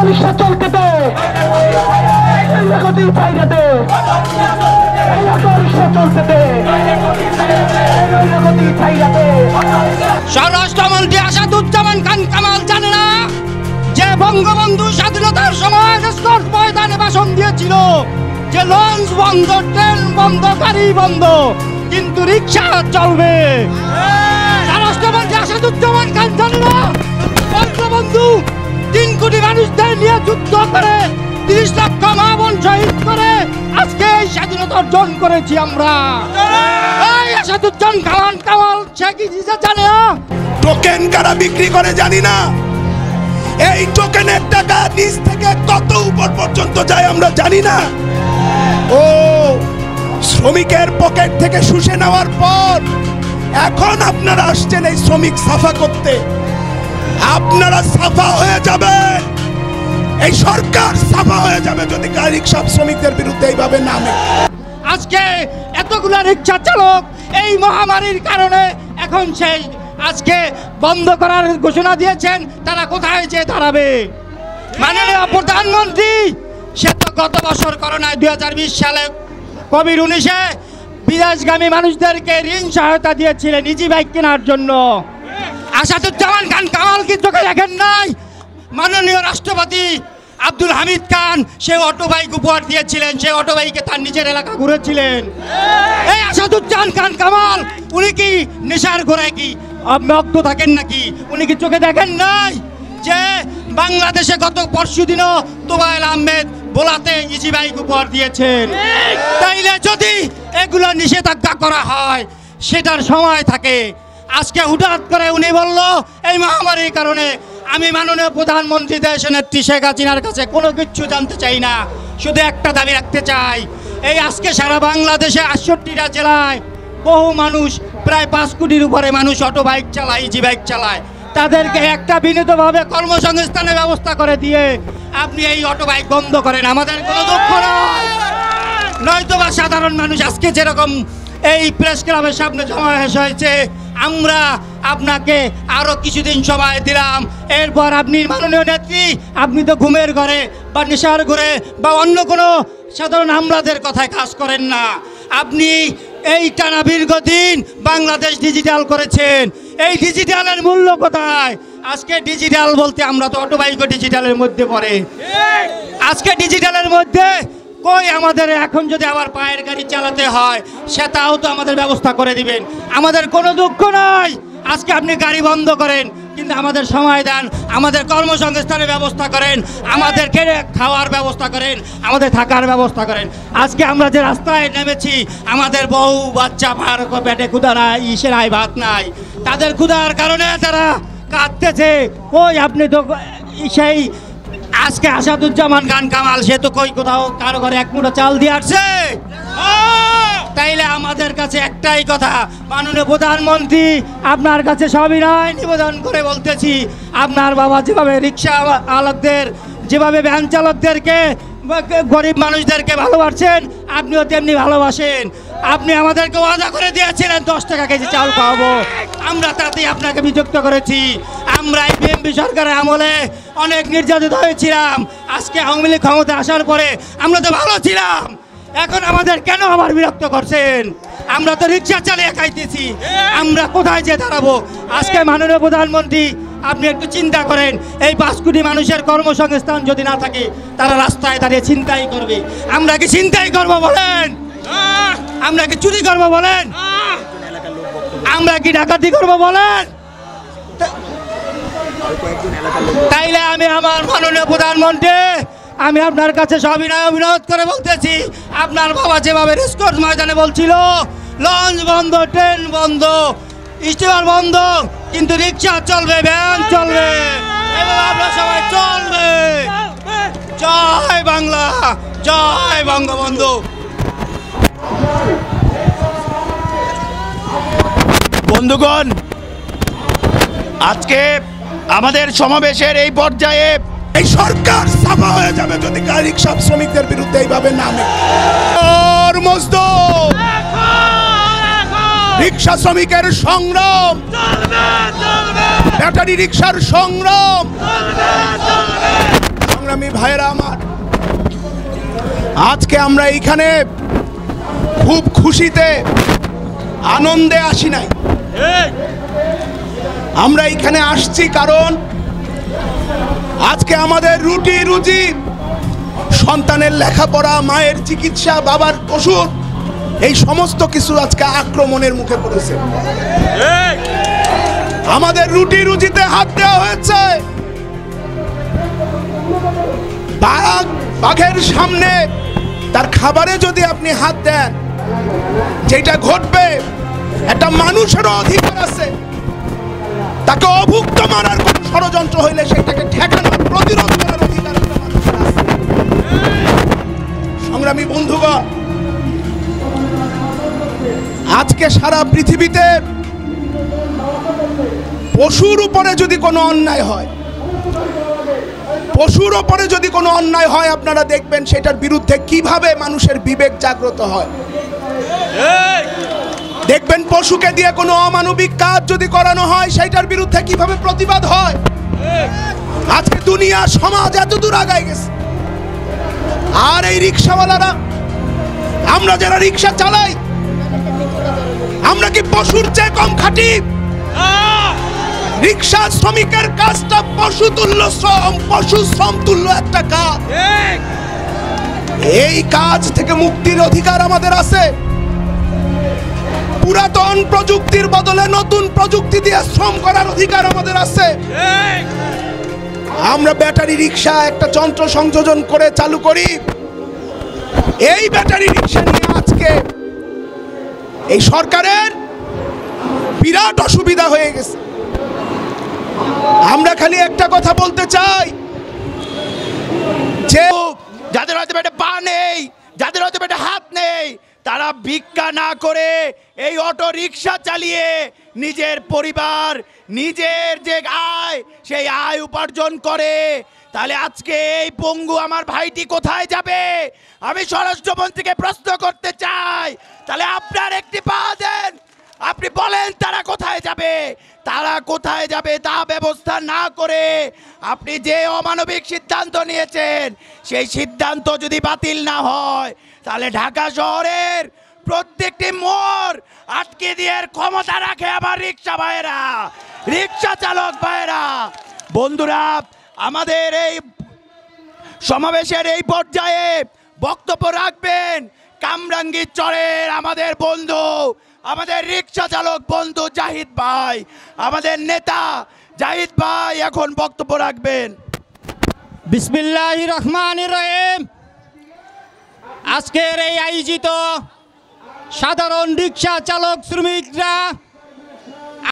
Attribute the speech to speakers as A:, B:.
A: রিক্সা চলতে দে, গতি চাইতে দে, রিক্সা চলতে দে, গতি চাইতে দে।
B: স্বরাষ্ট্রমন্ত্রী আসাদুজ্জামান খান কামাল জানে না যে বঙ্গবন্ধু স্বাধীনতার সময় স্কট ময়দানে ভাষণ দিয়েছিল যে লঞ্চ বন্ধ, ট্রেন বন্ধ, গাড়ি বন্ধ, কিন্তু রিক্সা চলবে। স্বরাষ্ট্রমন্ত্রী আসাদুজ্জামান খান জানে না বঙ্গবন্ধু 3 কোটি মানুষদের নিয়ে যুদ্ধ করে 30 লক্ষ মা বোন শহীদ করে আজকে এই স্বাধীনতা অর্জন করেছি আমরা। এই আসাদুজ্জামান কামাল সে কি জানে না?
C: টোকেন কারা বিক্রি করে জানি না, এই টোকেনের টাকা নিচ থেকে কত উপর পর্যন্ত যায় আমরা জানি না। ও শ্রমিকের পকেট থেকে শুষে নেওয়ার পর এখন আপনারা আসছেন এই শ্রমিক সাফা করতে। আপনারা সাফা হয়ে যাবেন, এই সরকার সাফা হয়ে যাবে যদি রিক্সা শ্রমিকদের বিরুদ্ধে এইভাবে নামে।
B: আজকে এতগুলা রিক্সা চালক এই মহামারীর কারণে এখন সেই আজকে বন্ধ করার ঘোষণা দিয়েছেন, তারা কোথায় যেয়ে দাঁড়াবে? মাননীয় প্রধানমন্ত্রী সে তো গত বছর করোনায় 2020 সালে কোভিড-19 বিদেশগামী মানুষদেরকে ঋণ সহায়তা দিয়েছিলেন ইজি বাইক কেনার জন্য। আসাদুজ্জামান খান কামাল কি চোখে দেখেন নাই? মাননীয় রাষ্ট্রপতি আব্দুল হামিদ খান সে অটো বাইক উপহার দিয়েছিলেন, সে অটো বাইকে তার নিজের এলাকা ঘুরেছিলেন। এই আসাদুজ্জামান খান কামাল উনি কি নেশার ঘোড়ায় কি মগ্ন থাকেন নাকি? উনি কি চোখে দেখেন নাই যে বাংলাদেশে গত পরশুদিনও তোবায়েল আহমেদ বোলাতে ইজি বাইক উপহার দিয়েছেন? তাইলে যদি এগুলো নিষেধাজ্ঞা করা হয় সেটার সময় থাকে, আজকে হুঠাৎ করে উনি বলল এই মহামারীর কারণে আমি মাননীয় প্রধানমন্ত্রী দেশনেত্রী শেখ হাসিনার কাছে কোনো কিছু জানতে চাই না, শুধু একটা দাবি রাখতে চাই। এই আজকে সারা বাংলাদেশে 68টা জেলায় বহু মানুষ, প্রায় 5 কোটির উপরে মানুষ অটো বাইক চালায়, ইজি বাইক চালায়, তাদেরকে একটা বিনীতভাবে কর্মসংস্থানের ব্যবস্থা করে দিয়ে আপনি এই অটো বাইক বন্ধ করেন, আমাদের কোনো দুঃখ নয়। নয়তো বা সাধারণ মানুষ আজকে যেরকম এই প্রেস ক্লাবের সামনে জমা হয়েছে, আমরা আপনাকে আরো কিছুদিন সময় দিলাম, এরপর আপনি মাননীয় নেত্রী আপনি তো ঘুমের ঘরে বা নেশার ঘরে বা অন্য কোনো সাধারণ আমলাদের কথায় কাজ করেন না। আপনি এই টানা দীর্ঘদিন বাংলাদেশ ডিজিটাল করেছেন, এই ডিজিটালের মূল্য কোথায়? আজকে ডিজিটাল বলতে আমরা তো অটো বাইকও ডিজিটালের মধ্যে পড়ে। আজকে ডিজিটালের মধ্যে কই আমাদের এখন যদি আবার পায়ের গাড়ি চালাতে হয় সেটাও তো আমাদের ব্যবস্থা করে দিবেন, আমাদের কোনো দুঃখ নাই। আজকে আপনি গাড়ি বন্ধ করেন কিন্তু আমাদের সময় দেন, আমাদের কর্মসংস্থানের ব্যবস্থা করেন, আমাদেরকে খাওয়ার ব্যবস্থা করেন, আমাদের থাকার ব্যবস্থা করেন। আজকে আমরা যে রাস্তায় নেমেছি আমাদের বউ বাচ্চা পেটে ক্ষুধা নাই, ইসের আয় ভাত নাই, তাদের ক্ষুধার কারণে তারা কাঁদতেছে। কই আপনি তো সেই আজকে আসাদুজ্জামান খান কামাল সে তো কই কোথাও কারো ঘরে এক মুঠো চাল দিয়ে আসছে? তাইলে আমাদের কাছে একটাই কথা, মাননীয় প্রধানমন্ত্রী আপনার কাছে সবিনয় নিবেদন করে বলতেছি, আপনার বাবা যেভাবে রিক্সা চালকদের, যেভাবে ভ্যান চালকদেরকে, গরিব মানুষদেরকে ভালোবাসেন আপনিও তেমনি ভালোবাসেন। আপনি আমাদেরকে ওয়াদা করে দিয়েছিলেন 10 টাকা কেজি চাল খাওয়াবো, আমরা তাতেই আপনাকে বিযুক্ত করেছি। আমরা এই বিএনপি সরকারের আমলে অনেক নির্যাতিত হয়েছিলাম, আজকে আওয়ামী লীগ ক্ষমতা আসার পরে আমরা তো ভালো ছিলাম, এখন আমাদের কেন আবার বিরক্ত করছেন? আমরা তো রিক্সা চালিয়ে খাইতেছি, আমরা কোথায় যে দাঁড়াবো? আজকে মাননীয় প্রধানমন্ত্রী আপনি একটু চিন্তা করেন, এই 5 কোটি মানুষের কর্মসংস্থান যদি না থাকে তারা রাস্তায় দাঁড়িয়ে ছিনতাই করবে। আমরা কি ছিনতাই করবো বলেন? আমরা কি চুরি করবো বলেন? আমরা কি ডাকাতি করবো বলেন? তাইলে আমি আমার মাননীয় প্রধানমন্ত্রী আমি আপনার কাছে সবিনয় অনুরোধ করে বলতেছি, আপনার বাবা যেভাবে রেসকোর্স ময়দানে বলছিল লঞ্চ বন্ধ, ট্রেন বন্ধ, স্টিমার বন্ধ, কিন্তু রিক্সা চলবে, ভ্যান চলবে, এভাবে আমরা সবাই চলবে। জয় বাংলা, জয় বঙ্গবন্ধু।
C: বন্ধুগণ, আজকে আমাদের সমাবেশের এই পর্যায়ে এই সরকার সাফা হয়ে যাবে যদি রিক্সা শ্রমিকদের বিরুদ্ধে এইভাবে নামে। রিক্সা শ্রমিকের সংগ্রাম, ব্যাটারি রিক্সার সংগ্রাম, সংগ্রামী ভাইয়েরা আমার, আজকে আমরা এইখানে খুব খুশিতে আনন্দে আসি নাই। আমরা এইখানে আসছি কারণ আজকে আমাদের রুটি রুজি, সন্তানের লেখাপড়া, মায়ের চিকিৎসা, বাবার ওষুধ, এই সমস্ত কিছু আজকে আক্রমণের মুখে পড়েছে। আমাদের রুটি রুজিতে হাত দেওয়া হয়েছে। বাঘের সামনে তার খাবারে যদি আপনি হাত দেন, যেটা ঘটবে, একটা মানুষেরও অধিকার আছে। তাকে অভুক্ত মারার কোন ষড়যন্ত্র হইলে সেটাকে ঠেকানোর, প্রতিরোধ করার অধিকার একটা মানুষের আছে। সংগ্রামী বন্ধুগণ, আজকে সারা পৃথিবীতে পশুর উপরে যদি কোনো অন্যায় হয়, পশুর উপরে যদি কোনো অন্যায় হয়, আপনারা দেখবেন সেটার বিরুদ্ধে কিভাবে মানুষের বিবেক জাগ্রত হয়। দেখবেন পশুকে দিয়ে কোনো অমানবিক কাজ যদি করানো হয়, সেটার বিরুদ্ধে কিভাবে প্রতিবাদ হয়। আজকে দুনিয়া সমাজ এত দূর আগায় গেছে। আর এই রিক্সাওয়ালারা, আমরা যারা রিক্সা চালাই, আমরা কি পশুর চেয়ে কম খাটি? রিক্সা শ্রমিকের কাজটা পশু তুল্য শ্রম, পশু শ্রম তুল্য একটা কাজ। এই কাজ থেকে মুক্তির অধিকার আমাদের আছে। পুরাতন প্রযুক্তির বদলে নতুন প্রযুক্তি দিয়ে শ্রম করার অধিকার আমাদের আছে। আমরা ব্যাটারি রিক্সা একটা যন্ত্র সংযোজন করে চালু করি। এই ব্যাটারি রিক্সা নিয়ে আজকে এই সরকারের বিরাট অসুবিধা হয়ে গেছে। আমরা খালি একটা কথা বলতে চাই, যে
B: যাদের হয়তো পেটে পা নেই, যাদের হয়তো পেটে হাত নেই, তারা ভিক্ষা না করে এই অটো রিক্সা চালিয়ে নিজের পরিবার, নিজের যে আয়, সেই আয় উপার্জন করে। তাহলে আজকে এই পঙ্গু আমার ভাইটি কোথায় যাবে? আমি স্বরাষ্ট্রমন্ত্রীকে প্রশ্ন করতে চাই, তাহলে আপনার একটি পা দেন, আপনি বলেন তারা কোথায় যাবে? তারা কোথায় যাবে তা ব্যবস্থা না করে আপনি যে অমানবিক সিদ্ধান্ত নিয়েছেন, সেই সিদ্ধান্ত যদি বাতিল না হয়, তাহলে ঢাকা শহরের প্রত্যেকটি মোড় আটকে দেওয়ার ক্ষমতা রাখে আমার রিক্সা ভাইয়েরা, রিক্সা চালক ভাইয়েরা। বন্ধুরা, আমাদের এই সমাবেশের এই পর্যায়ে বক্তব্য রাখবেন কামরাঙ্গীর চরের আমাদের বন্ধু, আমাদের রিক্সা চালক বন্ধু জাহিদ ভাই। আমাদের নেতা জাহিদ ভাই এখন বক্তব্য রাখবেন।
D: বিসমিল্লাহির রহমানির রহিম। আজকের এই আয়োজিত সাধারণ রিক্সা চালক শ্রমিকরা